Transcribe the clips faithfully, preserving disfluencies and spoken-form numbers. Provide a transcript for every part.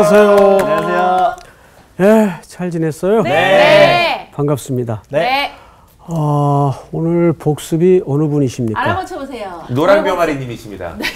안녕하세요. 안녕하세요. 예, 잘 지냈어요? 네. 네. 반갑습니다. 네. 네. 어, 오늘 복습이 어느 분이십니까? 알아맞혀 보세요. 노란 병아리 님이십니다. 네.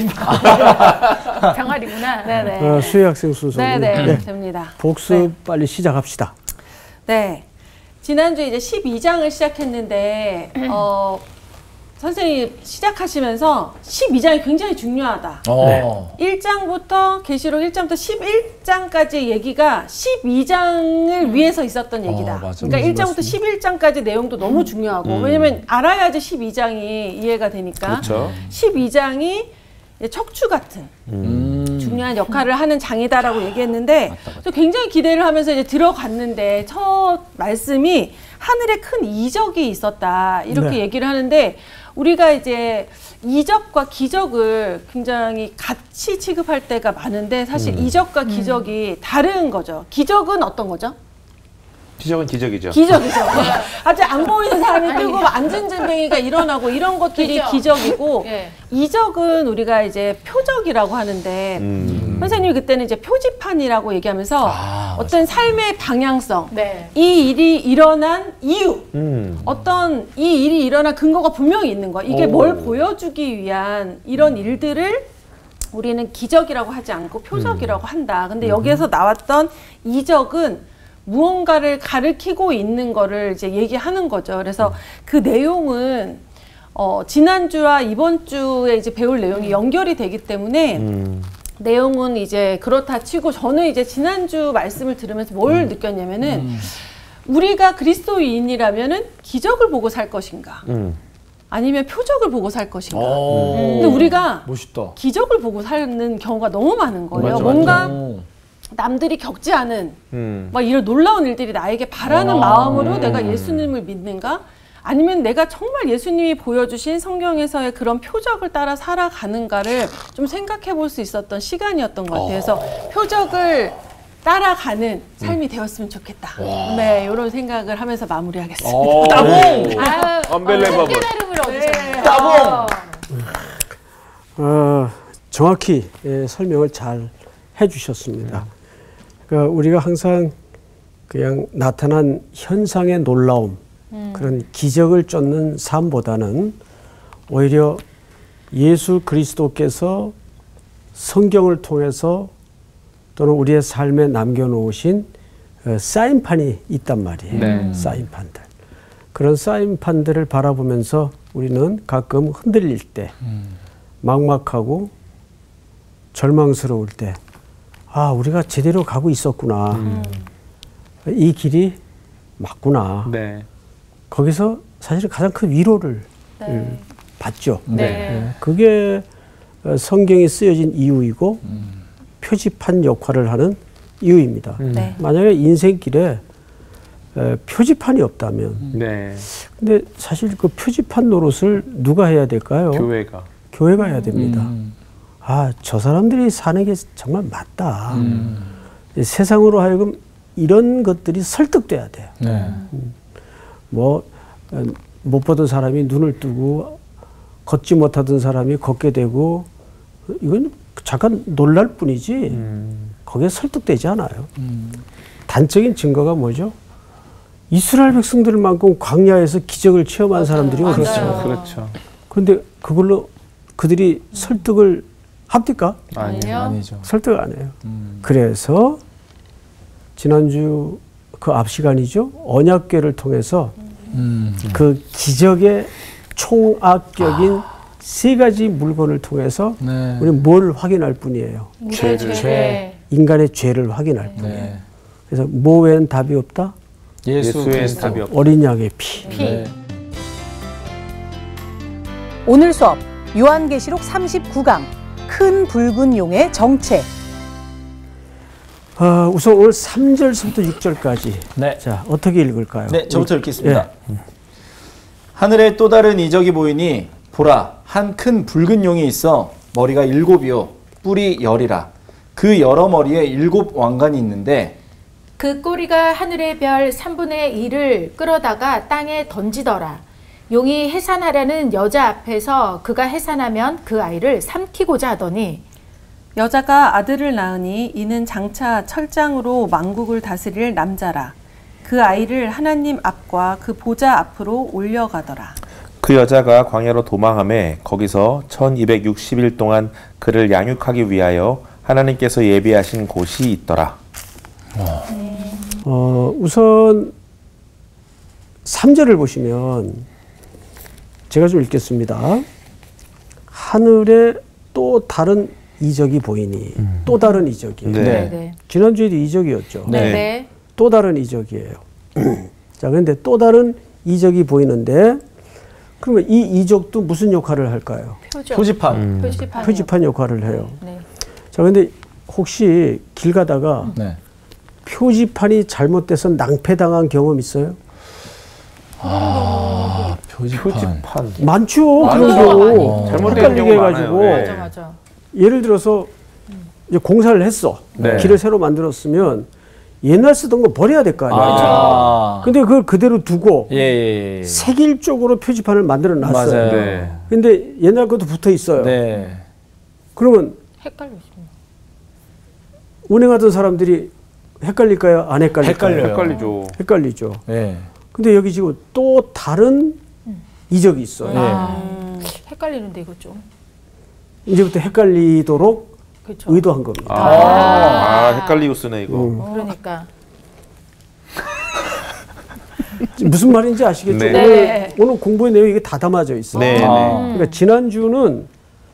병아리구나. 네네. 어, 수혜 학생 순서. 네네. 네. 됩니다. 복습 네. 빨리 시작합시다. 네. 지난주 이제 십이 장을 시작했는데, 어, 선생님이 시작하시면서 십이 장이 굉장히 중요하다. 네. 일 장부터 계시록 일 장부터 십일 장까지 얘기가 십이 장을 음. 위해서 있었던 얘기다. 어, 그러니까 일 장부터 십일 장까지 내용도 너무 중요하고 음. 왜냐면 알아야지 십이 장이 이해가 되니까. 그렇죠. 십이 장이 척추 같은 음. 중요한 역할을 하는 장이다라고 얘기했는데 맞다, 맞다. 또 굉장히 기대를 하면서 이제 들어갔는데 첫 말씀이 하늘에 큰 이적이 있었다 이렇게 네. 얘기를 하는데 우리가 이제 이적과 기적을 굉장히 같이 취급할 때가 많은데 사실 음. 이적과 기적이 음. 다른 거죠. 기적은 어떤 거죠? 기적은 기적이죠. 기적이죠. 아직 안 보이는 사람이 뜨고 앉은 잼뱅이가 일어나고 이런 것들이 그렇죠. 기적이고 예. 이적은 우리가 이제 표적이라고 하는데 음. 선생님이 그때는 이제 표지판이라고 얘기하면서 아, 어떤 맞아. 삶의 방향성, 네. 이 일이 일어난 이유, 음. 어떤 이 일이 일어난 근거가 분명히 있는 거야. 이게 오. 뭘 보여주기 위한 이런 일들을 우리는 기적이라고 하지 않고 표적이라고 음. 한다. 근데 여기에서 나왔던 이적은 무언가를 가리키고 있는 거를 이제 얘기하는 거죠. 그래서 그 내용은 어, 지난주와 이번 주에 이제 배울 내용이 연결이 되기 때문에 음. 내용은 이제 그렇다 치고 저는 이제 지난주 말씀을 들으면서 뭘 음. 느꼈냐면은 음. 우리가 그리스도인이라면은 기적을 보고 살 것인가? 음. 아니면 표적을 보고 살 것인가? 음. 근데 우리가 멋있다. 기적을 보고 사는 경우가 너무 많은 거예요. 맞아, 뭔가 맞아. 남들이 겪지 않은 음. 막 이런 놀라운 일들이 나에게 바라는 아, 마음으로 음. 내가 예수님을 믿는가? 아니면 내가 정말 예수님이 보여주신 성경에서의 그런 표적을 따라 살아가는가를 좀 생각해 볼 수 있었던 시간이었던 것 같아요. 그래서 표적을 따라가는 삶이 음. 되었으면 좋겠다. 와. 네, 이런 생각을 하면서 마무리하겠습니다. 따봉! 언벨레버블. 깨달음을 얻으셨네요. 따봉! 어, 정확히 예, 설명을 잘 해주셨습니다. 음. 그러니까 우리가 항상 그냥 나타난 현상의 놀라움, 음. 그런 기적을 쫓는 삶보다는 오히려 예수 그리스도께서 성경을 통해서 또는 우리의 삶에 남겨놓으신 사인판이 있단 말이에요. 네. 사인판들. 그런 사인판들을 바라보면서 우리는 가끔 흔들릴 때, 음. 막막하고 절망스러울 때 아, 우리가 제대로 가고 있었구나. 음. 이 길이 맞구나. 네. 거기서 사실 가장 큰 위로를 네. 받죠. 네. 네. 그게 성경이 쓰여진 이유이고 음. 표지판 역할을 하는 이유입니다. 네. 만약에 인생길에 표지판이 없다면 네. 근데 사실 그 표지판 노릇을 누가 해야 될까요? 교회가. 교회가 해야 됩니다. 음. 아, 저 사람들이 사는 게 정말 맞다. 음. 세상으로 하여금 이런 것들이 설득돼야 돼요. 네. 음. 뭐, 못 보던 사람이 눈을 뜨고 걷지 못하던 사람이 걷게 되고 이건 잠깐 놀랄 뿐이지 음. 거기에 설득되지 않아요. 음. 단적인 증거가 뭐죠? 이스라엘 백성들만큼 광야에서 기적을 체험한 맞아요. 사람들이 어디 있어요? 그렇죠. 그런데 그걸로 그들이 음. 설득을 합니까? 아니요. 아니죠. 설득 안 해요. 음. 그래서 지난주 그 앞 시간이죠. 언약궤를 통해서 음. 그 기적의 총합격인 아. 세 가지 물건을 통해서 네. 우리는 뭘 확인할 뿐이에요. 죄를. 죄. 인간의 죄를 확인할 네. 뿐이에요. 네. 그래서 뭐 외에는 답이 없다? 예수 외에는 답이 없다. 어린 양의 피. 피. 네. 오늘 수업 요한계시록 삼십구 강 큰 붉은 용의 정체. 어, 우선 오늘 삼 절부터 육 절까지 네. 자, 어떻게 읽을까요? 네, 저부터 우리, 읽겠습니다. 예. 하늘에 또 다른 이적이 보이니 보라, 한 큰 붉은 용이 있어 머리가 일곱이요 뿔이 열이라. 그 여러 머리에 일곱 왕관이 있는데 그 꼬리가 하늘의 별 삼분의 일을 끌어다가 땅에 던지더라. 용이 해산하려는 여자 앞에서 그가 해산하면 그 아이를 삼키고자 하더니 여자가 아들을 낳으니 이는 장차 철장으로 만국을 다스릴 남자라. 그 아이를 하나님 앞과 그 보좌 앞으로 올려가더라. 그 여자가 광야로 도망하매 거기서 천이백육십 일 동안 그를 양육하기 위하여 하나님께서 예비하신 곳이 있더라. 어, 우선 삼 절을 보시면 제가 좀 읽겠습니다. 하늘에 또 다른 이적이 보이니 음. 또 다른 이적이에요. 네. 네. 네. 지난주에도 이적이었죠. 네. 네. 또 다른 이적이에요. 자, 그런데 또 다른 이적이 보이는데 그러면 이 이적도 무슨 역할을 할까요? 표적. 표지판. 음. 표지판. 표지판 역할을 해요. 네. 자, 근데 혹시 길 가다가 네. 표지판이 잘못돼서 낭패당한 경험 있어요? 아, 표지판. 표지판. 많죠. 맞아. 그런 경우. 어. 잘못된 헷갈리게 경우 해가지고. 많아요. 네. 맞아, 맞아. 예를 들어서 이제 공사를 했어. 네. 길을 새로 만들었으면 옛날 쓰던 거 버려야 될 거 아니에요. 아. 근데 그걸 그대로 두고 예, 예, 예. 색일 쪽으로 표지판을 만들어 놨어요. 맞아요. 네. 근데 옛날 것도 붙어 있어요. 네. 그러면 헷갈리시네. 운행하던 사람들이 헷갈릴까요? 안 헷갈릴까요? 헷갈려요. 헷갈리죠. 헷갈리죠. 네. 근데 여기 지금 또 다른 이적이 있어요. 네. 아, 헷갈리는데 이거 좀. 이제부터 헷갈리도록 그렇죠. 의도한 겁니다. 아, 아, 헷갈리고 쓰네 이거. 음. 그러니까. 무슨 말인지 아시겠죠? 네. 오늘, 네. 오늘 공부의 내용이 이게 다 담아져 있어요. 네, 아. 네. 그러니까 지난주는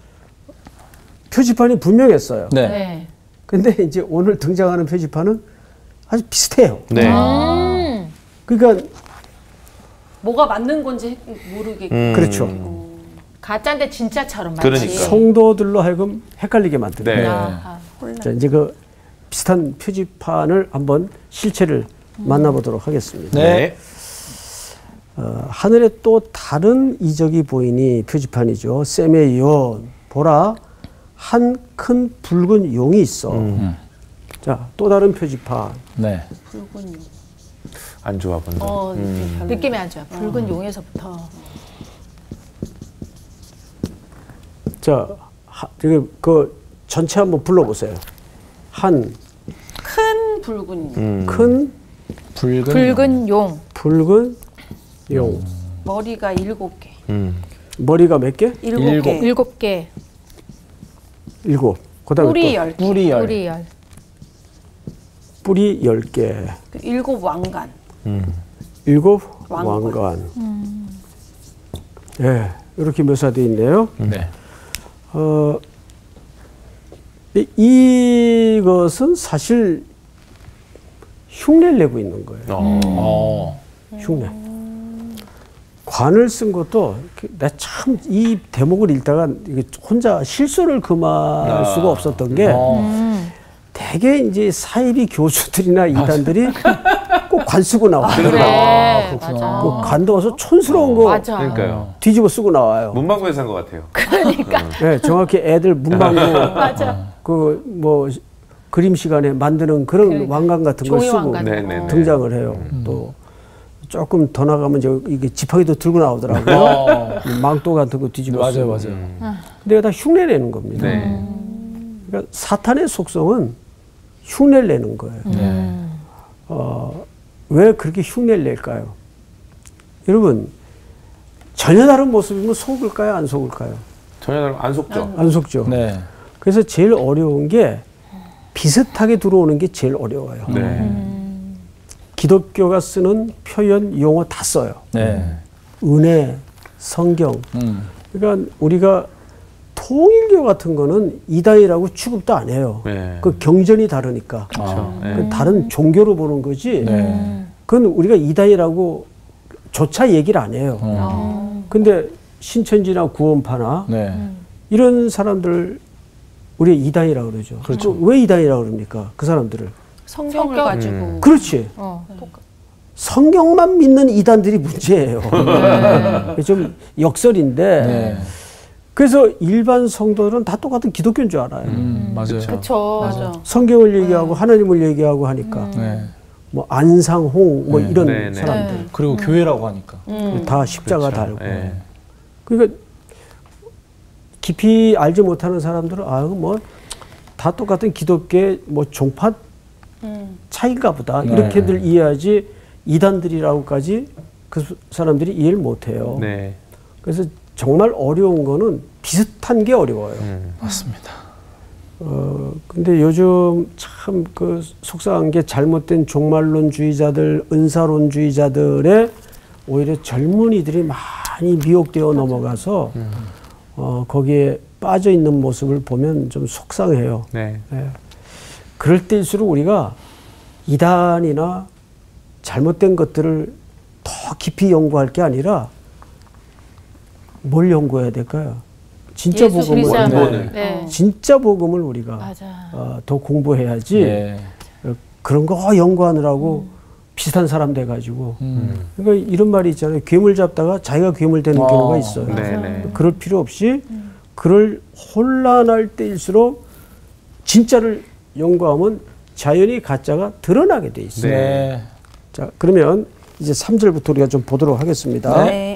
표지판이 분명했어요. 네. 네. 근데 이제 오늘 등장하는 표지판은 아주 비슷해요. 네. 음. 그러니까 뭐가 맞는 건지 모르게. 음. 그렇죠. 가짜인데 진짜처럼 마치. 그러니까. 성도들로 하여금 헷갈리게 만듭니다. 네. 아, 혼란. 자, 이제 그 비슷한 표지판을 한번 실체를 만나보도록 하겠습니다. 네. 어, 하늘에 또 다른 이적이 보이니 표지판이죠. 세메이온 보라 한 큰 붉은 용이 있어. 음. 자, 또 다른 표지판. 네. 붉은 용. 안 좋아 본다. 어, 음. 별로. 느낌이 안 좋아. 붉은 용에서부터. 자, 하, 그, 그 전체 한번 불러보세요. 한 큰 붉은 용. 음. 큰 붉은. 붉은 용. 붉은 용. 머리가 일곱 개. 음. 머리가 몇 개? 일곱 일곱. 개. 일곱 개. 일곱. 그다음에 뿌리 또 열 개. 뿌리 열. 뿌리 열. 뿌리 열 개. 그 일곱 왕관. 음. 일곱 왕관. 왕관. 예, 이렇게 묘사되어 있네요. 네. 어, 이- 이것은 사실 흉내를 내고 있는 거예요. 어. 어. 흉내. 관을 쓴 것도 나 참 이 대목을 읽다가 이게 혼자 실수를 금할 아. 수가 없었던 게 어. 대개 이제 사이비 교수들이나 이단들이 꼭 관 쓰고 나와요. 그래. 아, 그렇구나. 맞아. 그 관도 와서 촌스러운 어, 거 맞아. 그러니까요. 뒤집어 쓰고 나와요. 문방구에서 산 것 같아요. 네, 정확히 애들 문방구 맞아. 그 뭐 그림 시간에 만드는 그런 그러니까. 왕관 같은 걸 종이 쓰고 왕관. 네, 네, 네. 등장을 해요. 또 조금 더 나가면 저 이게 지팡이도 들고 나오더라고요. 어. 망토 같은 거 뒤집어 맞아요, 쓰고. 맞아요. 음. 근데 다 흉내 내는 겁니다. 네. 그러니까 사탄의 속성은 흉내를 내는 거예요. 네. 어, 왜 그렇게 흉내를 낼까요? 여러분 전혀 다른 모습이면 속을까요? 안 속을까요? 전혀 안 속죠. 안 속죠. 네. 그래서 제일 어려운 게 비슷하게 들어오는 게 제일 어려워요. 네. 기독교가 쓰는 표현, 용어 다 써요. 네. 은혜, 성경. 음. 그러니까 우리가 통일교 같은 거는 이단이라고 취급도 안 해요. 네. 그 경전이 다르니까. 그렇죠. 네. 그 다른 종교로 보는 거지. 네. 그건 우리가 이단이라고 조차 얘기를 안 해요. 어. 근데 신천지나 구원파나 네. 이런 사람들 우리 이단이라고 그러죠. 그렇죠. 왜 이단이라고 그럽니까? 그 사람들을. 성경을 성경. 가지고. 음. 그렇지. 어. 성경만 믿는 이단들이 문제예요. 좀 역설인데. 네. 그래서 일반 성도들은 다 똑같은 기독교인 줄 알아요. 음, 맞아요. 그쵸. 맞아. 성경을 얘기하고 하나님을 얘기하고 하니까 네. 뭐 안상홍 뭐 네. 이런 네, 네. 사람들 네. 그리고 교회라고 하니까. 다 십자가 그렇죠. 달고. 네. 그러니까 깊이 알지 못하는 사람들은 아, 뭐 다 똑같은 기독교의 뭐 종파 음. 차이인가 보다. 네. 이렇게들 이해하지 이단들이라고까지 그 사람들이 이해를 못해요. 네. 그래서 정말 어려운 거는 비슷한 게 어려워요. 음. 맞습니다. 어, 근데 요즘 참 그 속상한 게 잘못된 종말론주의자들, 은사론주의자들의 오히려 젊은이들이 많이 미혹되어 넘어가서 음. 어, 거기에 빠져 있는 모습을 보면 좀 속상해요. 네. 네. 그럴 때일수록 우리가 이단이나 잘못된 것들을 더 깊이 연구할 게 아니라 뭘 연구해야 될까요? 진짜 복음을, 네. 네. 진짜 복음을 우리가 어, 더 공부해야지. 네. 어, 그런 거 연구하느라고 음. 비슷한 사람 돼가지고. 음. 그러니까 이런 말이 있잖아요. 괴물 잡다가 자기가 괴물 되는 어. 경우가 있어요. 네네. 그럴 필요 없이 음. 그럴 혼란할 때일수록 진짜를 연구하면 자연히 가짜가 드러나게 돼 있어요. 네. 자, 그러면 이제 삼 절부터 우리가 좀 보도록 하겠습니다. 네.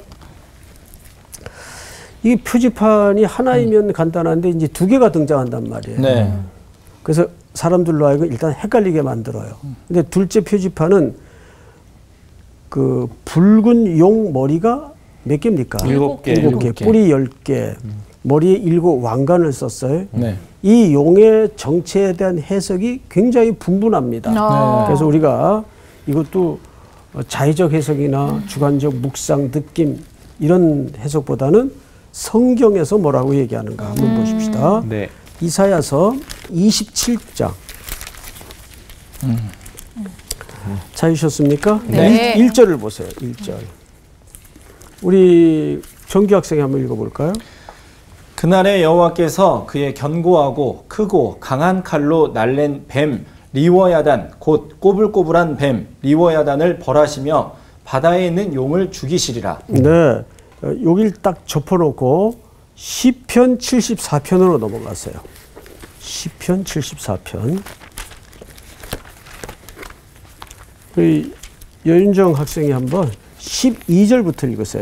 이 표지판이 하나이면 음. 간단한데 이제 두 개가 등장한단 말이에요. 네. 그래서 사람들로 하여금 일단 헷갈리게 만들어요. 근데 둘째 표지판은 그 붉은 용 머리가 몇 개입니까? 일곱 개. 일곱 개. 뿌리 열 개. 음. 머리에 일곱 왕관을 썼어요. 네. 이 용의 정체에 대한 해석이 굉장히 분분합니다. 아. 그래서 우리가 이것도 자의적 해석이나 음. 주관적 묵상, 느낌 이런 해석보다는 성경에서 뭐라고 얘기하는가 한번 음. 보십시다. 네. 이사야서 이십칠 장. 음. 찾으셨습니까? 네. 일 절을 보세요. 일 절. 우리 정규 학생이 한번 읽어볼까요? 그날에 여호와께서 그의 견고하고 크고 강한 칼로 날랜 뱀 리워야단 곧 꼬불꼬불한 뱀 리워야단을 벌하시며 바다에 있는 용을 죽이시리라. 네. 여기를 딱 접어놓고 시편 칠십사 편으로 넘어갔어요. 시편 칠십사 편. 우리 여윤정 학생이 한번 십이 절부터 읽으세요.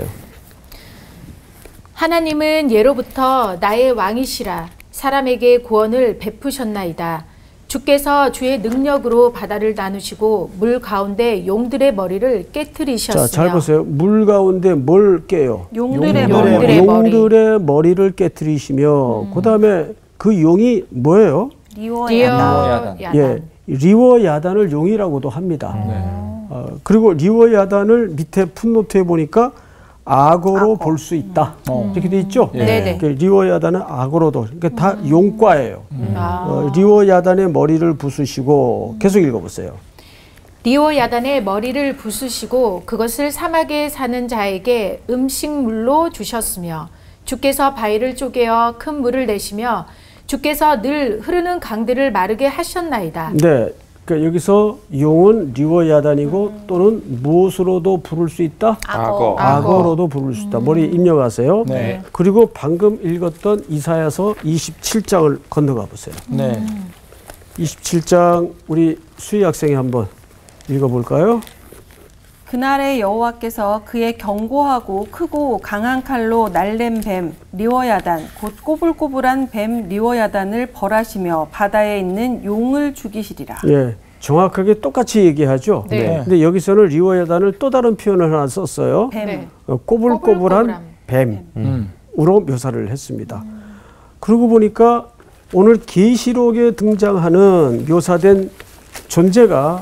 하나님은 예로부터 나의 왕이시라. 사람에게 구원을 베푸셨나이다. 주께서 주의 능력으로 바다를 나누시고 물 가운데 용들의 머리를 깨트리셨으며. 자, 잘 보세요. 물 가운데 뭘 깨요? 용들의, 용들의, 머리. 용들의 머리를 깨트리시며 음. 그다음에 그 용이 뭐예요? 리워야단. 예, 리워야단을 용이라고도 합니다. 음. 네. 어, 그리고 리워야단을 밑에 풋노트에 보니까 악어로 악어. 볼 수 있다. 음. 이렇게 돼 있죠? 네. 그러니까 리워야단은 악어로도. 그러니까 다 음. 용과예요. 음. 어, 리워야단의 머리를 부수시고 음. 계속 읽어보세요. 리워야단의 머리를 부수시고 그것을 사막에 사는 자에게 음식물로 주셨으며 주께서 바위를 쪼개어 큰 물을 내시며 주께서 늘 흐르는 강들을 마르게 하셨나이다. 네. 그러니까 여기서 용은 리워야단이고 음. 또는 무엇으로도 부를 수 있다? 악어. 악어로도 부를 수 있다. 음. 머리에 입력하세요. 네. 그리고 방금 읽었던 이사야서 이십칠 장을 건너가 보세요. 네. 음. 이십칠 장 우리 수희 학생이 한번 읽어볼까요? 그날에 여호와께서 그의 견고하고 크고 강한 칼로 날랜 뱀 리워야단 곧 꼬불꼬불한 뱀 리워야단을 벌하시며 바다에 있는 용을 죽이시리라. 예, 정확하게 똑같이 얘기하죠. 네. 근데 여기서는 리워야단을 또 다른 표현을 하나 썼어요. 뱀. 네. 어, 꼬불꼬불한 뱀으로 음. 묘사를 했습니다. 음. 그러고 보니까 오늘 계시록에 등장하는 묘사된 존재가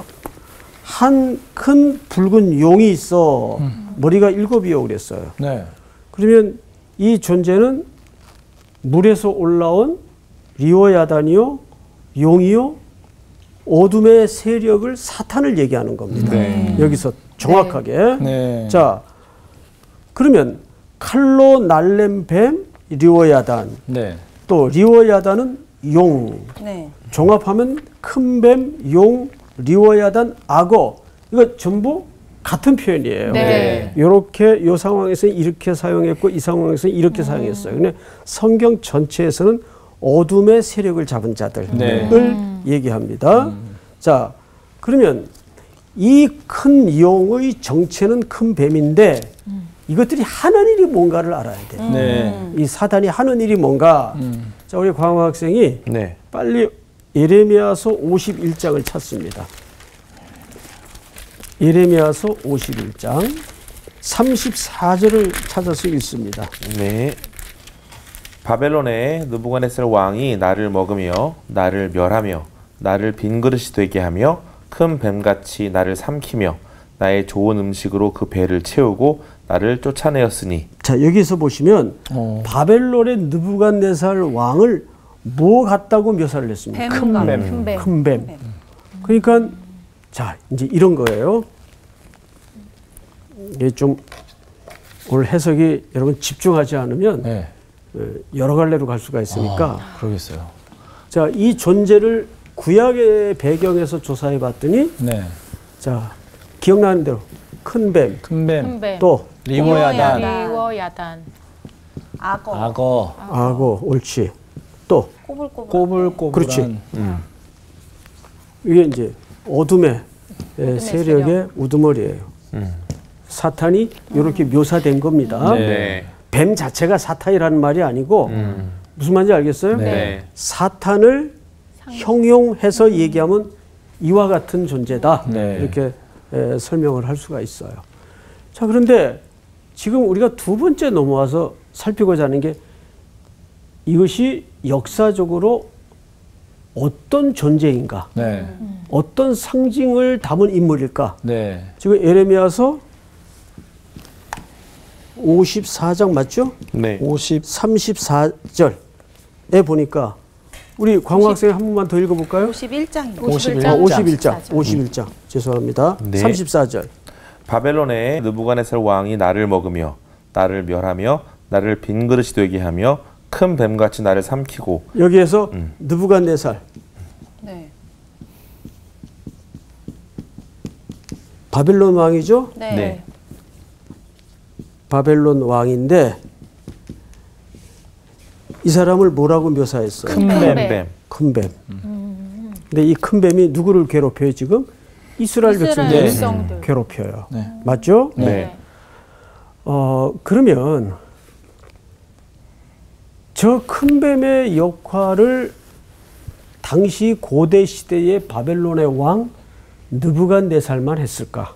한 큰 붉은 용이 있어 음. 머리가 일곱이요 그랬어요. 네. 그러면 이 존재는 물에서 올라온 리워야단이요, 용이요, 어둠의 세력을 사탄을 얘기하는 겁니다. 네. 여기서 정확하게. 네. 자, 그러면 칼로 날랜 뱀 리워야단, 네. 또 리워야단은 용. 네. 종합하면 큰 뱀, 용, 리워야단, 악어. 이거 전부 같은 표현이에요. 네. 이렇게 이 상황에서 이렇게 사용했고 이 상황에서 이렇게 음. 사용했어요. 근데 성경 전체에서는 어둠의 세력을 잡은 자들을 네. 음. 얘기합니다. 음. 자, 그러면 이 큰 용의 정체는 큰 뱀인데 음. 이것들이 하는 일이 뭔가를 알아야 돼요. 네. 이 사단이 하는 일이 뭔가. 음. 자, 우리 광호 학생이 네. 빨리 예레미야서 오십일 장을 찾습니다. 예레미야서 오십일 장 삼십사 절을 찾아서 읽습니다. 네. 바벨론의 느부갓네살 왕이 나를 먹으며 나를 멸하며 나를 빈 그릇이 되게 하며 큰 뱀같이 나를 삼키며 나의 좋은 음식으로 그 배를 채우고 나를 쫓아내었으니. 자, 여기서 보시면 어. 바벨론의 느부갓네살 왕을 뭐 같다고 묘사를 했습니까? 큰 뱀. 큰 뱀. 큰 뱀. 뱀. 그러니까 자, 이제 이런 거예요. 이게 좀 오늘 해석이 여러분 집중하지 않으면 네. 여러 갈래로 갈 수가 있으니까. 아, 그러겠어요. 자, 이 존재를 구약의 배경에서 조사해 봤더니 네. 자, 기억나는 대로 큰 뱀, 큰 뱀, 또 리워야단, 리워야단, 악어, 악어, 악어, 옳지. 또 꼬불꼬불, 꼬불꼬불한. 그렇지. 음. 이게 이제 어둠의, 어둠의 세력의 세력. 우두머리예요. 음. 사탄이 이렇게 음. 묘사된 겁니다. 네. 뱀 자체가 사탄이라는 말이 아니고 음. 무슨 말인지 알겠어요? 네. 사탄을 형용해서 얘기하면 이와 같은 존재다. 네. 이렇게 에, 설명을 할 수가 있어요. 자, 그런데 지금 우리가 두 번째 넘어와서 살피고자 하는 게 이것이 역사적으로 어떤 존재인가, 네. 어떤 상징을 담은 인물일까. 네. 지금 에레미야서 오십사 장 맞죠? 네. 오십, 삼십사 절에 보니까 우리 광호 학생 한 번만 더 읽어볼까요? 오십일 장입니다. 오십일 장. 아, 오십일 장. 오십일 장. 죄송합니다. 네. 삼십사 절. 바벨론의 느부갓네살 왕이 나를 먹으며 나를 멸하며 나를 빈 그릇이 되게 하며 큰 뱀같이 나를 삼키고. 여기에서 음. 느부갓네살. 네. 바벨론 왕이죠? 네. 네. 바벨론 왕인데 이 사람을 뭐라고 묘사했어요? 큰 뱀. 큰 뱀. 음. 근데 이 큰 뱀이 누구를 괴롭혀요 지금? 이스라엘 백성들을 네. 괴롭혀요. 네. 맞죠? 네. 네. 어, 그러면 저 큰 뱀의 역할을 당시 고대 시대의 바벨론의 왕 느부갓네살만 했을까?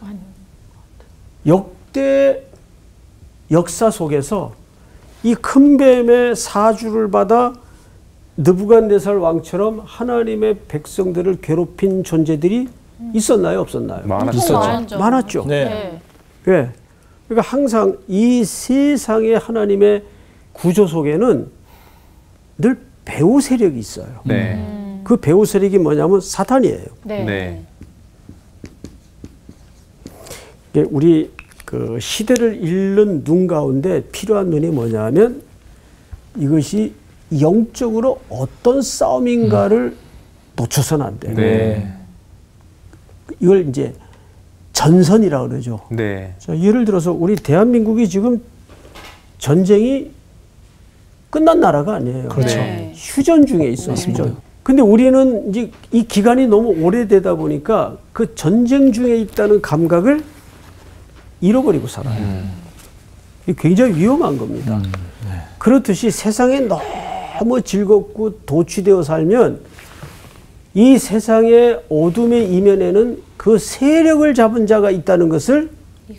역대 역사 속에서 이 큰 뱀의 사주를 받아 느부갓네살 왕처럼 하나님의 백성들을 괴롭힌 존재들이 있었나요, 없었나요? 많았죠. 많았죠. 네. 네. 그러니까 항상 이 세상의 하나님의 구조 속에는 늘 배후 세력이 있어요. 네. 음. 그 배후 세력이 뭐냐면 사탄이에요. 네. 네. 우리 그 시대를 읽는 눈 가운데 필요한 눈이 뭐냐면 이것이 영적으로 어떤 싸움인가를 음. 놓쳐서는 안 돼요. 네. 이걸 이제 전선이라고 그러죠. 네. 자, 예를 들어서 우리 대한민국이 지금 전쟁이 끝난 나라가 아니에요. 그렇죠. 네. 휴전 중에 있어요. 네. 휴전. 근데 우리는 이제 이 기간이 너무 오래되다 보니까 그 전쟁 중에 있다는 감각을 잃어버리고 살아요. 음. 이게 굉장히 위험한 겁니다. 음. 네. 그렇듯이 세상에 너무 즐겁고 도취되어 살면 이 세상의 어둠의 이면에는 그 세력을 잡은 자가 있다는 것을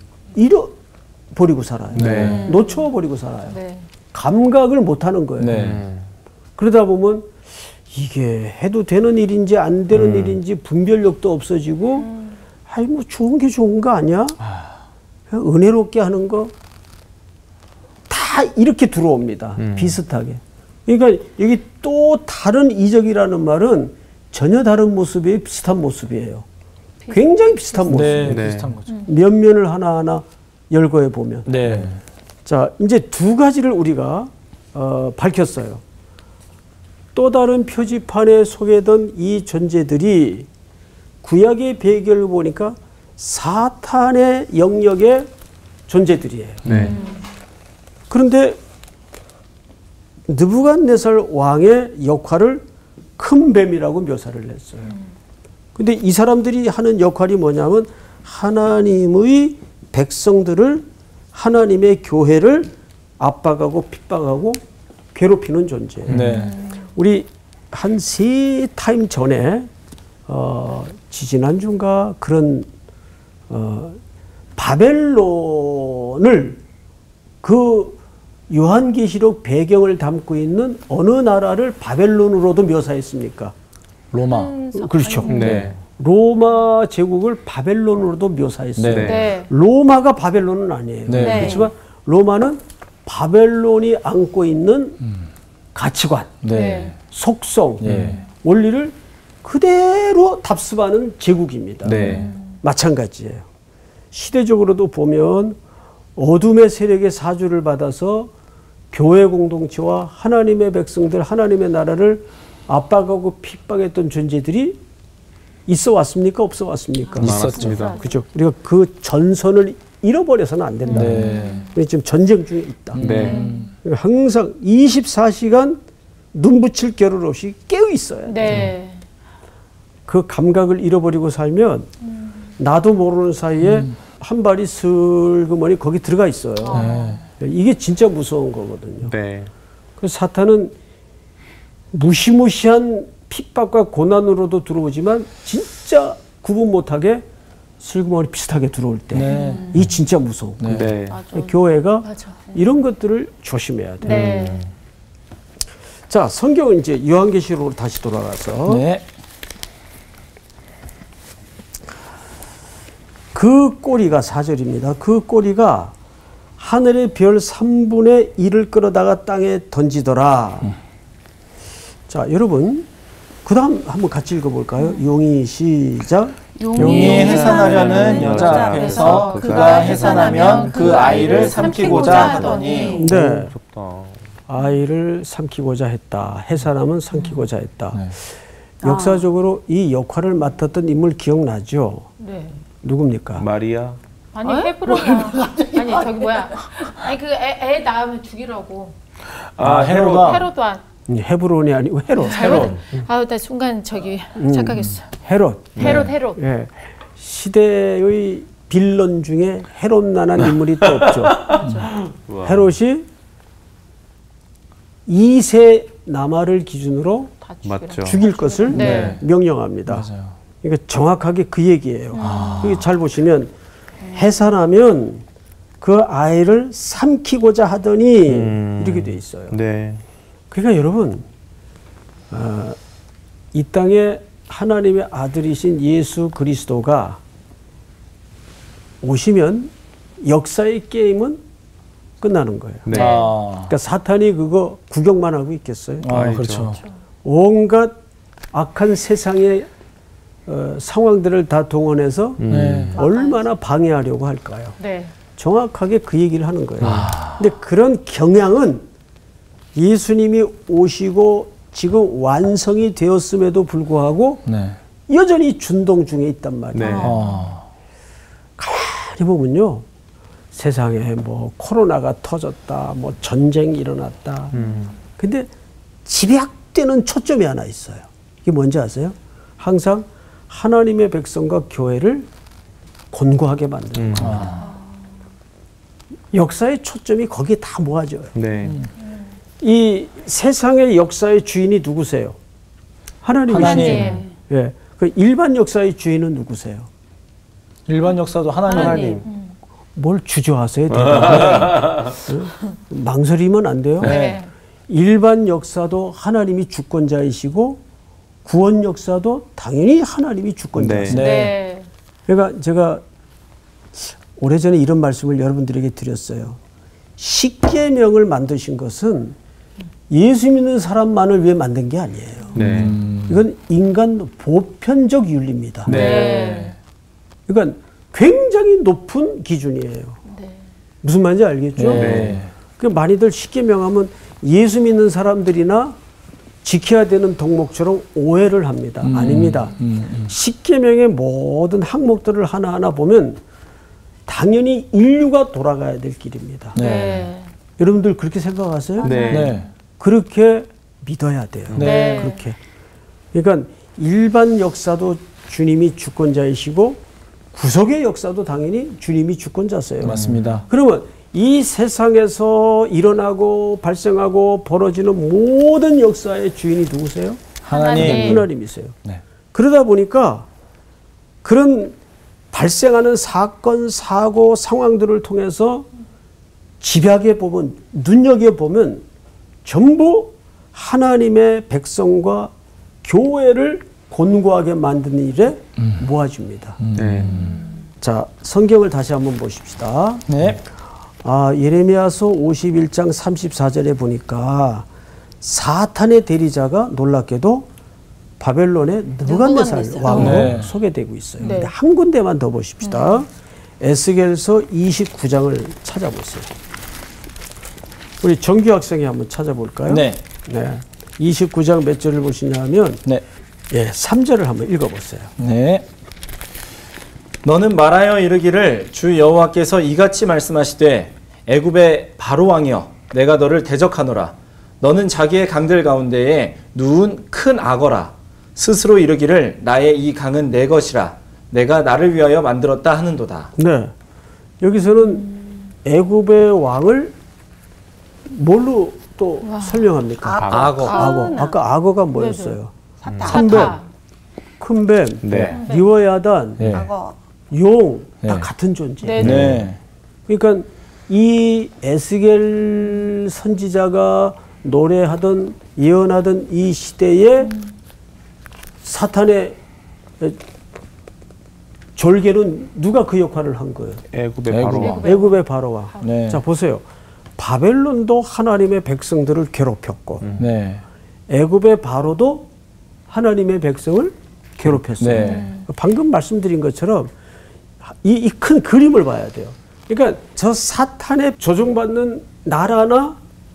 잃어버리고 살아요. 네. 놓쳐버리고 살아요. 네. 감각을 못하는 거예요. 네. 그러다 보면 이게 해도 되는 일인지 안 되는 음. 일인지 분별력도 없어지고 음. 아이 뭐 좋은 게 좋은 거 아니야? 아. 은혜롭게 하는 거 다 이렇게 들어옵니다. 음. 비슷하게. 그러니까 여기 또 다른 이적이라는 말은 전혀 다른 모습이 비슷한 모습이에요. 비슷, 굉장히 비슷한 모습. 네, 네. 비슷한 거죠. 면면을 하나하나 열거해 보면. 네. 자, 이제 두 가지를 우리가 어, 밝혔어요. 또 다른 표지판에 소개된 이 존재들이 구약의 배경을 보니까 사탄의 영역의 존재들이에요. 네. 그런데 느부갓네살 왕의 역할을 큰 뱀이라고 묘사를 했어요. 근데 이 사람들이 하는 역할이 뭐냐면 하나님의 백성들을 하나님의 교회를 압박하고 핍박하고 괴롭히는 존재예요. 네. 우리 한 세 타임 전에 어, 지지난주인가 그런 어, 바벨론을 그 요한계시록 배경을 담고 있는 어느 나라를 바벨론으로도 묘사했습니까? 로마. 음, 그렇죠. 네. 로마 제국을 바벨론으로도 묘사했어요. 네. 네. 로마가 바벨론은 아니에요. 네. 네. 그렇지만 로마는 바벨론이 안고 있는 음. 가치관, 네. 속성, 예. 원리를 그대로 답습하는 제국입니다. 네. 마찬가지예요. 시대적으로도 보면 어둠의 세력의 사주를 받아서 교회 공동체와 하나님의 백성들, 하나님의 나라를 압박하고 핍박했던 존재들이 있어 왔습니까? 없어 왔습니까? 있었습니다. 그죠. 우리가 그 전선을 잃어버려서는 안 된다. 네. 우리 지금 전쟁 중에 있다. 네. 항상 이십사 시간 눈 붙일 겨를 없이 깨어 있어야 돼. 네. 그 감각을 잃어버리고 살면 음. 나도 모르는 사이에 음. 한 발이 슬그머니 거기 들어가 있어요. 네. 이게 진짜 무서운 거거든요. 네. 그래서 사탄은 무시무시한 핍박과 고난으로도 들어오지만 진짜 구분 못하게 슬그머니 비슷하게 들어올 때, 네. 이 진짜 무서워. 네. 네. 맞아. 교회가 맞아. 이런 것들을 조심해야 돼요. 네. 자, 성경은 이제 요한계시록으로 다시 돌아가서 네. 그 꼬리가 사 절입니다. 그 꼬리가 하늘의 별 삼분의 일을 끌어다가 땅에 던지더라. 음. 자, 여러분 그 다음 한번 같이 읽어볼까요? 용이 시작. 용이 해산하려는 여자 앞에서 그가 해산하면 그 아이를 삼키고자 하더니. 네. 좋다. 아이를 삼키고자 했다. 해산하면 삼키고자 했다. 네. 역사적으로 이 역할을 맡았던 인물 기억나죠? 네. 누굽니까? 마리아. 아니 헤브론이야. 아니 저기 뭐야? 아니 그 애 애 낳으면 죽이라고. 아, 헤로다. 헤로도안. 헤브론이 아니고 헤롯. 헤롯. 아우 나 순간 저기 음, 착각했어. 헤롯. 헤롯 헤롯. 예. 시대의 빌런 중에 헤롯만한 인물이 또 없죠. 헤롯이 이 세 남아를 기준으로 다 죽이라고. 맞죠. 죽일 것을 네. 명령합니다. 맞아요. 그러니까 정확하게 그 얘기예요. 아. 여기 잘 보시면 해산하면 그 아이를 삼키고자 하더니 음. 이렇게 돼 있어요. 네. 그러니까 여러분 어, 이 땅에 하나님의 아들이신 예수 그리스도가 오시면 역사의 게임은 끝나는 거예요. 네. 아. 그러니까 사탄이 그거 구경만 하고 있겠어요? 아, 아니죠. 그렇죠. 온갖 악한 세상의 어, 상황들을 다 동원해서 음. 네. 얼마나 방해하려고 할까요? 네. 정확하게 그 얘기를 하는 거예요. 아. 근데 그런 경향은 예수님이 오시고 지금 완성이 되었음에도 불구하고 네. 여전히 준동 중에 있단 말이에요. 네. 아. 가만히 보면요. 세상에 뭐 코로나가 터졌다, 뭐 전쟁이 일어났다. 음. 근데 집약되는 초점이 하나 있어요. 이게 뭔지 아세요? 항상 하나님의 백성과 교회를 곤고하게 만드는 음. 거예요. 아. 역사의 초점이 거기에 다 모아져요. 네. 이 세상의 역사의 주인이 누구세요? 하나님이시죠. 하나님. 예. 그 일반 역사의 주인은 누구세요? 일반 역사도 하나님. 하나님. 뭘 주저하세요? 대답을. 응? 망설이면 안 돼요. 네. 일반 역사도 하나님이 주권자이시고 구원 역사도 당연히 하나님이 주권자이시죠. 네. 네. 그러니까 제가 오래전에 이런 말씀을 여러분들에게 드렸어요. 십계명을 만드신 것은 예수 믿는 사람만을 위해 만든 게 아니에요. 네. 음. 이건 인간 보편적 윤리입니다. 네. 그러니까 굉장히 높은 기준이에요. 네. 무슨 말인지 알겠죠? 네. 그 많이들 십계명 하면 예수 믿는 사람들이나 지켜야 되는 덕목처럼 오해를 합니다. 음. 아닙니다. 음. 음. 십계명의 모든 항목들을 하나하나 보면 당연히 인류가 돌아가야 될 길입니다. 네. 네. 여러분들 그렇게 생각하세요? 네. 네. 그렇게 믿어야 돼요. 네. 그렇게. 그러니까 일반 역사도 주님이 주권자이시고 구속의 역사도 당연히 주님이 주권자세요. 맞습니다. 그러면 이 세상에서 일어나고 발생하고 벌어지는 모든 역사의 주인이 누구세요? 하나님. 하나님이세요. 네. 그러다 보니까 그런 발생하는 사건, 사고, 상황들을 통해서 집약해 보면, 눈여겨 보면 전부 하나님의 백성과 교회를 곤고하게 만드는 일에 음. 모아집니다. 음. 네. 자, 성경을 다시 한번 보십시다. 네. 아, 예레미야서 오십일 장 삼십사 절에 보니까 사탄의 대리자가 놀랍게도 바벨론의 느부갓네살 왕으로 네. 소개되고 있어요. 네. 근데 한 군데만 더 보십시다. 음. 에스겔서 이십구 장을 찾아보세요. 우리 정규 학생이 한번 찾아볼까요? 네. 네. 이십구 장 몇 절을 보시냐면 네. 예, 삼 절을 한번 읽어보세요. 네. 너는 말하여 이르기를 주 여호와께서 이같이 말씀하시되 애굽의 바로 왕이여 내가 너를 대적하노라. 너는 자기의 강들 가운데에 누운 큰 악어라. 스스로 이르기를 나의 이 강은 내 것이라. 내가 나를 위하여 만들었다 하는도다. 네. 여기서는 애굽의 왕을 뭘로 또 와. 설명합니까? 아, 악어. 악어. 아까 악어가 뭐였어요? 사탄. 산뱀, 큰뱀, 네. 리워야단, 네. 악어. 용, 네. 다 같은 존재. 네. 네. 그러니까 이 에스겔 선지자가 노래하던 예언하던 이 시대에 음. 사탄의 졸개는 누가 그 역할을 한 거예요? 애굽의 바로왕. 애굽의 바로왕. 네. 자, 보세요. 바벨론도 하나님의 백성들을 괴롭혔고 음. 네. 애굽의 바로도 하나님의 백성을 괴롭혔어요. 네. 방금 말씀드린 것처럼 이 큰 그림을 봐야 돼요. 그러니까 저 사탄의 조종받는 나라나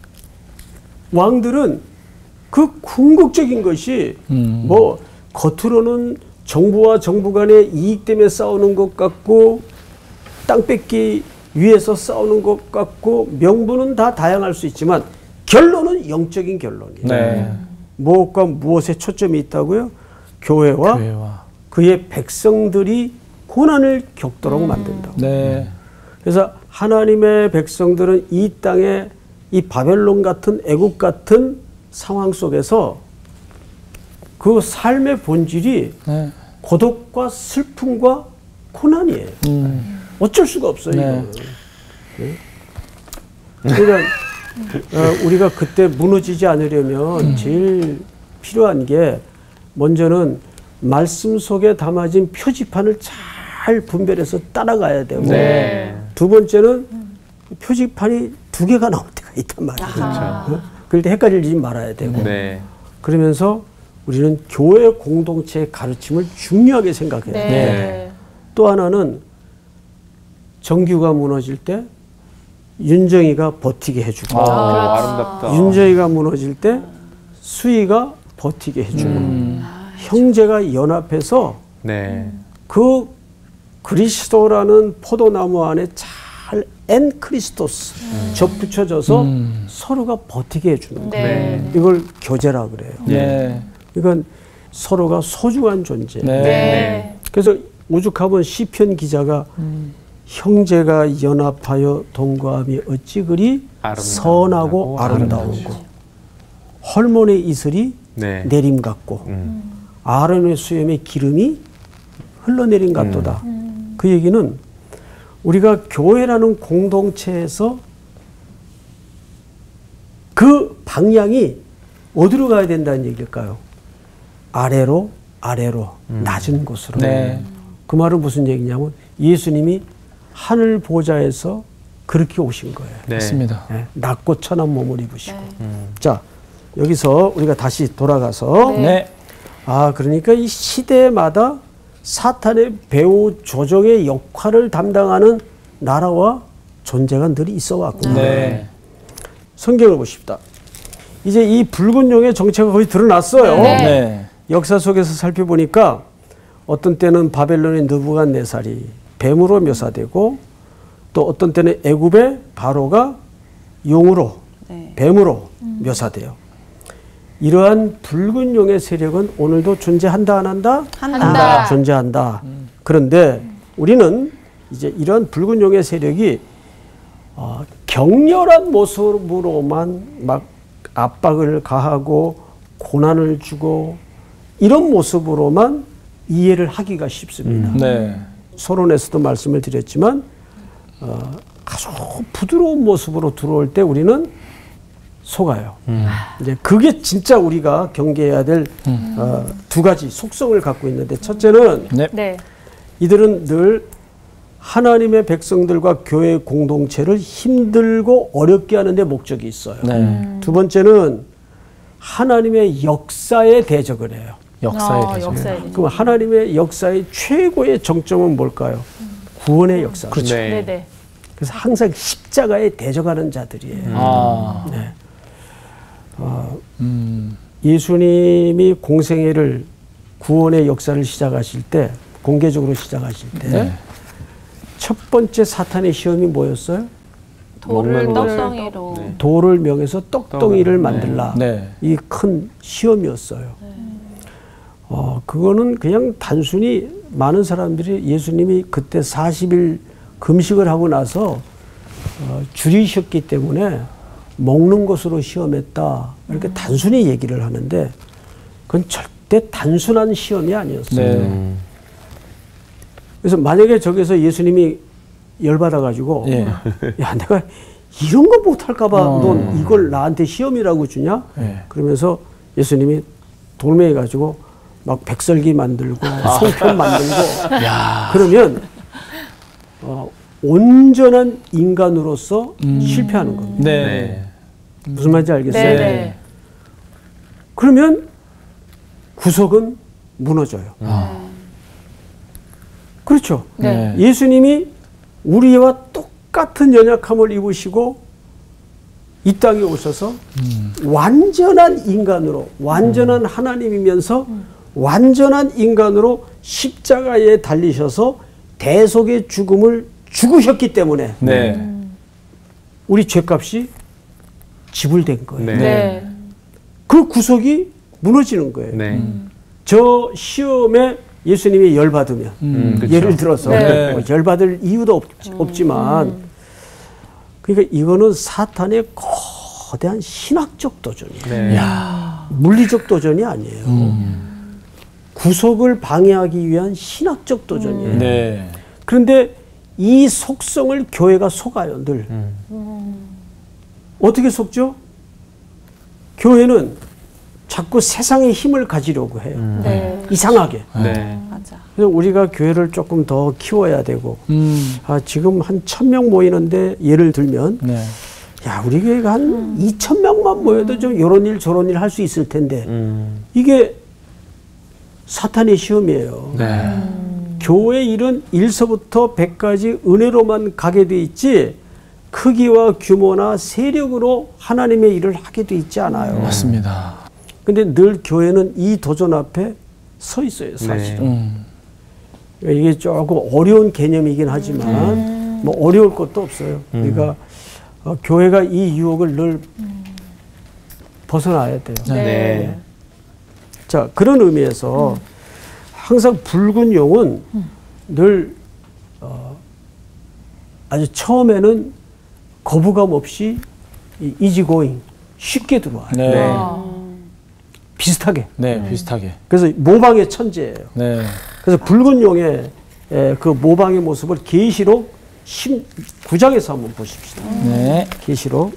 왕들은 그 궁극적인 것이 음. 뭐 겉으로는 정부와 정부 간의 이익 때문에 싸우는 것 같고 땅 뺏기 위해서 싸우는 것 같고 명분은 다 다양할 수 있지만 결론은 영적인 결론이에요. 네. 무엇과 무엇에 초점이 있다고요? 교회와, 교회와. 그의 백성들이 고난을 겪도록 음. 만든다. 네. 그래서 하나님의 백성들은 이 땅에 이 바벨론 같은 애국 같은 상황 속에서 그 삶의 본질이 네. 고독과 슬픔과 고난이에요. 음. 어쩔 수가 없어요. 네. 네? 그러니까 어, 우리가 그때 무너지지 않으려면 음. 제일 필요한 게 먼저는 말씀 속에 담아진 표지판을 잘 분별해서 따라가야 되고 네. 두 번째는 표지판이 두 개가 나올 때가 있단 말이에요. 그렇죠. 어? 그럴 때 헷갈리지 말아야 되고 네. 그러면서 우리는 교회 공동체의 가르침을 중요하게 생각해야 돼요. 네. 네. 또 하나는 정규가 무너질 때 윤정이가 버티게 해주고 아, 아름답다. 윤정이가 무너질 때 수희가 버티게 해주고 음. 형제가 연합해서 네. 그 그리스도라는 포도나무 안에 잘 엔 크리스토스 음. 접붙여져서 음. 서로가 버티게 해주는 거예요. 네. 이걸 교제라 그래요. 네. 이건 서로가 소중한 존재. 네. 네. 그래서 오죽하면 시편 기자가 음. 형제가 연합하여 동거함이 어찌 그리 선하고 아름다운고 헐몬의 이슬이 네. 내림 같고 음. 아론의 수염의 기름이 흘러내린 같도다. 음. 그 얘기는 우리가 교회라는 공동체에서 그 방향이 어디로 가야 된다는 얘기일까요? 아래로 아래로 음. 낮은 곳으로. 네. 그 말은 무슨 얘기냐면 예수님이 하늘 보좌에서 그렇게 오신 거예요. 네. 맞습니다. 네, 낮고 천한 몸을 입으시고. 네. 음. 자, 여기서 우리가 다시 돌아가서 네. 네. 아, 그러니까 이 시대마다 사탄의 배후 조정의 역할을 담당하는 나라와 존재가 늘 있어 왔구나. 네. 성경을 보십시다. 이제 이 붉은 용의 정체가 거의 드러났어요. 네. 네. 역사 속에서 살펴보니까 어떤 때는 바벨론의 느부갓네살이 뱀으로 묘사되고 또 어떤 때는 애굽의 바로가 용으로 네. 뱀으로 음. 묘사돼요. 이러한 붉은 용의 세력은 오늘도 존재한다 안 한다? 한다. 한다. 존재한다. 음. 그런데 우리는 이제 이러한 붉은 용의 세력이 어, 격렬한 모습으로만 막 압박을 가하고 고난을 주고 이런 모습으로만 이해를 하기가 쉽습니다. 음. 네. 서론에서도 말씀을 드렸지만 어, 아주 부드러운 모습으로 들어올 때 우리는 속아요. 음. 이제 그게 진짜 우리가 경계해야 될 음. 어, 두 가지 속성을 갖고 있는데, 첫째는 네. 네. 이들은 늘 하나님의 백성들과 교회 공동체를 힘들고 어렵게 하는 데 목적이 있어요. 네. 음. 두 번째는 하나님의 역사에 대적을 해요. 역사에 어, 대해서. 역사에 대해서. 그럼 하나님의 역사의 최고의 정점은 뭘까요? 구원의 역사. 그렇죠. 네. 네, 네. 그래서 항상 십자가에 대적하는 자들이에요. 아. 네. 어, 음. 예수님이 공생애를 구원의 역사를 시작하실 때, 공개적으로 시작하실 때, 네. 첫 번째 사탄의 시험이 뭐였어요? 돌을 먹는 떡덩이로. 네. 돌을 명해서 떡덩이를 만들라. 네. 이 큰 시험이었어요. 어, 그거는 그냥 단순히 많은 사람들이 예수님이 그때 사십 일 금식을 하고 나서 어, 줄이셨기 때문에 먹는 것으로 시험했다. 이렇게 단순히 얘기를 하는데 그건 절대 단순한 시험이 아니었어요. 네. 음. 그래서 만약에 저기서 예수님이 열받아가지고 예. 야, 내가 이런 거 못할까봐 어. 넌 이걸 나한테 시험이라고 주냐? 예. 그러면서 예수님이 돌멩이 가지고 막 백설기 만들고 송편 만들고 그러면 어, 온전한 인간으로서 음. 실패하는 겁니다. 네. 무슨 말인지 알겠어요? 네, 네. 그러면 구석은 무너져요. 아. 그렇죠. 네. 예수님이 우리와 똑같은 연약함을 입으시고 이 땅에 오셔서 음. 완전한 인간으로, 완전한 음. 하나님이면서 음. 완전한 인간으로 십자가에 달리셔서 대속의 죽음을 죽으셨기 때문에 네. 우리 죄값이 지불된 거예요. 네. 네. 그 구속이 무너지는 거예요. 네. 저 시험에 예수님이 열받으면 음, 그쵸. 예를 들어서 네. 뭐 열받을 이유도 없, 없지만 그러니까 이거는 사탄의 거대한 신학적 도전이에요. 네. 물리적 도전이 아니에요. 음. 구속을 방해하기 위한 신학적 도전이에요. 네. 그런데 이 속성을 교회가 속아요, 늘. 음. 어떻게 속죠? 교회는 자꾸 세상의 힘을 가지려고 해요. 음. 네. 이상하게. 네. 맞아. 그래서 우리가 교회를 조금 더 키워야 되고, 음. 아, 지금 한 천 명 모이는데 예를 들면, 네. 야, 우리 교회가 한 이천 명만 모여도 좀 요런 일 저런 일 할 수 있을 텐데, 음. 이게 사탄의 시험이에요. 네. 교회 일은 일서부터 백까지 은혜로만 가게 돼 있지, 크기와 규모나 세력으로 하나님의 일을 하게 돼 있지 않아요. 맞습니다. 근데 늘 교회는 이 도전 앞에 서 있어요, 사실은. 네. 음. 이게 조금 어려운 개념이긴 하지만 음. 뭐 어려울 것도 없어요. 그러니까 어, 교회가 이 유혹을 늘 벗어나야 돼요. 네. 네. 자, 그런 의미에서 항상 붉은 용은 늘 어, 아주 처음에는 거부감 없이 이지고잉 쉽게 들어와요. 네. 네. 비슷하게. 네, 비슷하게. 그래서 모방의 천재예요. 네. 그래서 붉은 용의 에, 그 모방의 모습을 계시록 십구 장에서 한번 보십시다. 네. 계시록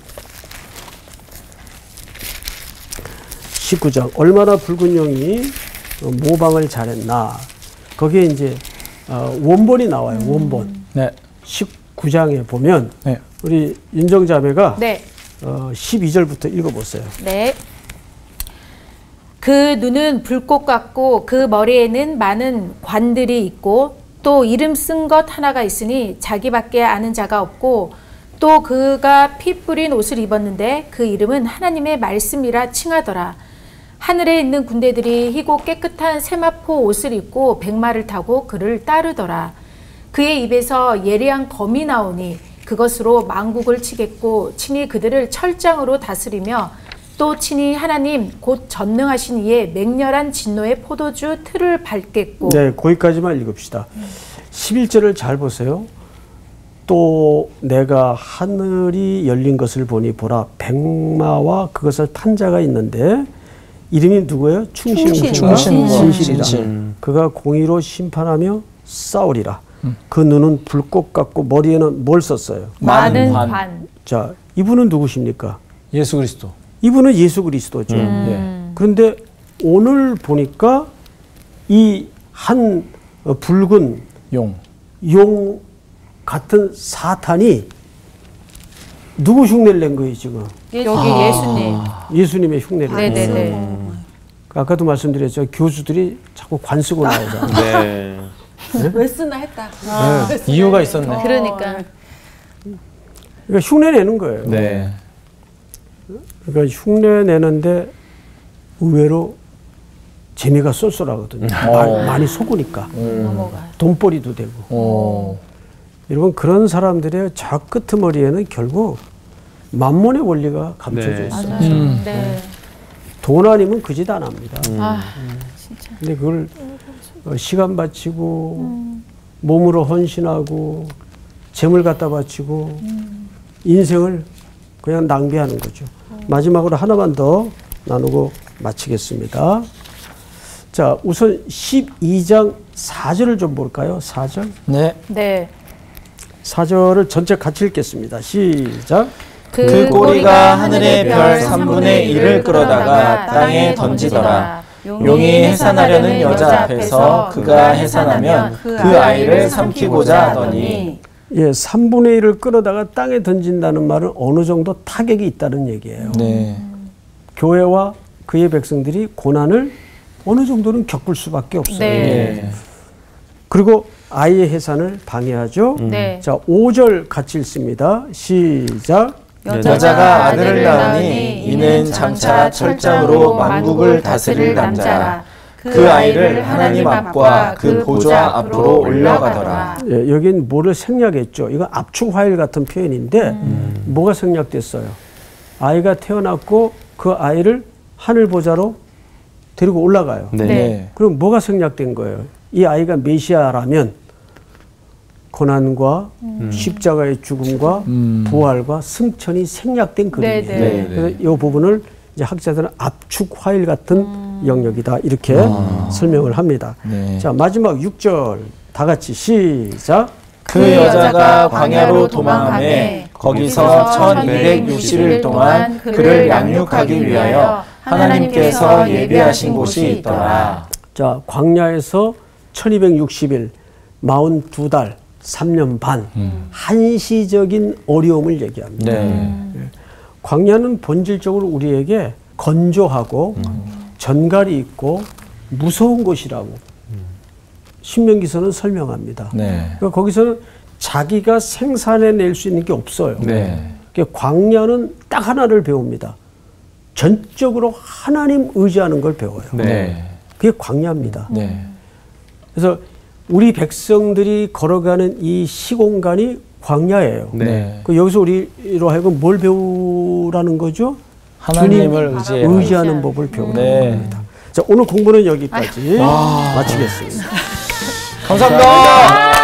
십구 장. 얼마나 붉은 용이 모방을 잘했나. 거기에 이제 어, 원본이 나와요. 원본. 네. 십구 장에 보면 네. 우리 윤정자매가 네. 어, 십이 절부터 읽어보세요. 네. 그 눈은 불꽃 같고 그 머리에는 많은 관들이 있고 또 이름 쓴 것 하나가 있으니 자기밖에 아는 자가 없고 또 그가 피 뿌린 옷을 입었는데 그 이름은 하나님의 말씀이라 칭하더라. 하늘에 있는 군대들이 희고 깨끗한 세마포 옷을 입고 백마를 타고 그를 따르더라. 그의 입에서 예리한 검이 나오니 그것으로 만국을 치겠고 친히 그들을 철장으로 다스리며 또 친히 하나님 곧 전능하신 이의 맹렬한 진노의 포도주 틀을 밟겠고. 네, 거기까지만 읽읍시다. 십일 절을 잘 보세요. 또 내가 하늘이 열린 것을 보니 보라 백마와 그것을 탄 자가 있는데 이름이 누구예요? 충신과 충신. 진실이라. 진실. 그가 공의로 심판하며 싸우리라. 음. 그 눈은 불꽃 같고 머리에는 뭘 썼어요? 많은 관. 관. 자, 이분은 누구십니까? 예수 그리스도. 이분은 예수 그리스도죠. 음. 네. 그런데 오늘 보니까 이 한 붉은 용. 용 같은 사탄이 누구 흉내를 낸 거예요 지금? 여기 아. 예수님. 예수님의 흉내를 낸 거예요. 네네네. 음. 아까도 말씀드렸죠. 교수들이 자꾸 관 쓰고 나오잖아요. 네. 네? 왜 쓰나 했다. 아, 네. 이유가 있었네. 어. 그러니까. 그러니까 흉내 내는 거예요. 네. 그러니까 흉내 내는데 의외로 재미가 쏠쏠하거든요. 어. 많이 속으니까. 넘어가. 돈벌이도 되고. 어. 여러분 그런 사람들의 저 끄트머리에는 결국 만몬의 원리가 감춰져 네. 있어요. 맞아요. 음. 네. 돈 아니면 그 짓 안 합니다. 음. 아, 진짜. 근데 그걸 어, 시간 바치고 음. 몸으로 헌신하고 재물 갖다 바치고 음. 인생을 그냥 낭비하는 거죠. 음. 마지막으로 하나만 더 나누고 마치겠습니다. 자, 우선 십이 장 사 절을 좀 볼까요? 사 절. 네. 네. 사 절을 전체 같이 읽겠습니다. 시작. 그, 그 꼬리가 하늘의 별 삼분의 일을 끌어다가 땅에 던지더라. 용이 해산하려는 여자 앞에서 그가 해산하면 그 아이를 삼키고자 하더니. 예, 삼분의 일을 끌어다가 땅에 던진다는 말은 어느 정도 타격이 있다는 얘기예요. 네. 교회와 그의 백성들이 고난을 어느 정도는 겪을 수밖에 없어요. 네. 그리고 아이의 해산을 방해하죠. 네. 자, 오 절 같이 읽습니다. 시작. 여자가 아들을 낳으니 이는 장차 철장으로 만국을 다스릴 남자라. 그 아이를 하나님 앞과 그 보좌 앞으로 올려가더라. 예, 여긴 뭐를 생략했죠. 이건 압축화일 같은 표현인데 음. 뭐가 생략됐어요? 아이가 태어났고 그 아이를 하늘 보좌로 데리고 올라가요. 네. 네. 그럼 뭐가 생략된 거예요? 이 아이가 메시아라면 고난과 음. 십자가의 죽음과 음. 부활과 승천이 생략된 그림이에요. 네, 네. 그래서 이 부분을 이제 학자들은 압축 화일 같은 음. 영역이다 이렇게 아. 설명을 합니다. 네. 자, 마지막 육 절 다 같이 시작. 그 여자가 광야로 도망하매 거기서 천이백육십 일 동안 그를 양육하기 위하여 하나님께서 예비하신 곳이 있더라. 자, 광야에서 천이백육십 일, 사십이 달, 삼 년 반, 음. 한시적인 어려움을 얘기합니다. 네. 광야는 본질적으로 우리에게 건조하고 음. 전갈이 있고 무서운 곳이라고 신명기서는 설명합니다. 네. 그러니까 거기서는 자기가 생산해낼 수 있는 게 없어요. 네. 그러니까 광야는 딱 하나를 배웁니다. 전적으로 하나님 의지하는 걸 배워요. 네. 그게 광야입니다. 네. 그래서 우리 백성들이 걸어가는 이 시공간이 광야예요. 네. 그 여기서 우리로 하여금 뭘 배우라는 거죠? 하나님을 의지해 의지하는 법을 배우는 네. 겁니다. 자, 오늘 공부는 여기까지 마치겠습니다. 감사합니다.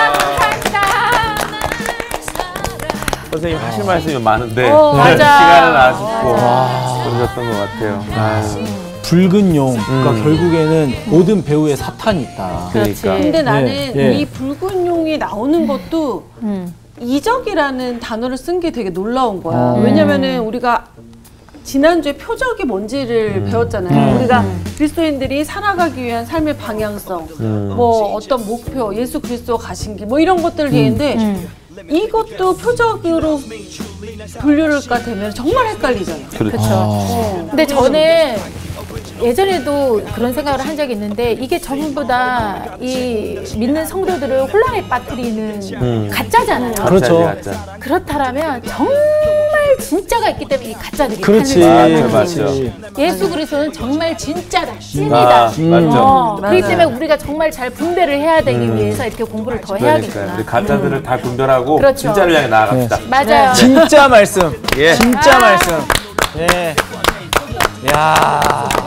선생님 하실 말씀이 많은데 어, 맞아. 시간은 아쉽고 그러셨던 것 같아요. 아유. 붉은 용. 그러니까 음. 결국에는 모든 배우에 사탄이 있다. 그렇지. 근데 나는 예. 이 붉은 용이 나오는 것도 음. 이적이라는 단어를 쓴 게 되게 놀라운 거야. 어. 왜냐면은 우리가 지난주에 표적이 뭔지를 음. 배웠잖아요. 음. 우리가 그리스도인들이 살아가기 위한 삶의 방향성, 음. 뭐 어떤 목표, 예수 그리스도 가신 길, 뭐 이런 것들을 얘기했는데 음. 이것도 표적으로 분류가 되면 정말 헷갈리잖아요. 그렇죠. 그렇죠. 근데 저는 예전에도 그런 생각을 한 적이 있는데 이게 전부 다 이 믿는 성도들을 혼란에 빠뜨리는 음. 가짜잖아요. 그렇죠. 가짜지, 가짜. 그렇다면 정말 진짜가 있기 때문에 이 가짜들이 그렇지. 타는 맞아, 거죠. 맞아. 예수 그리스도는 정말 진짜다, 찐이다. 아, 맞죠. 어, 그렇기 맞아요. 때문에 우리가 정말 잘 분별을 해야 되기 음. 위해서 이렇게 공부를 더 그러니까요. 해야겠구나. 우리 가짜들을 다 분별하고 그렇죠. 진짜를 향해 나아갑시다. 맞아요. 진짜 말씀. 예. 진짜 말씀. 예. 야.